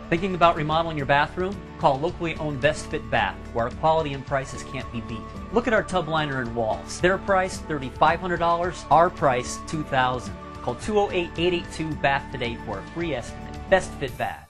Thinking about remodeling your bathroom? Call locally owned Best Fit Bath, where our quality and prices can't be beat. Look at our tub liner and walls. Their price $3,500, our price $2,000. Call 208-882-BATH today for a free estimate. Best Fit Bath.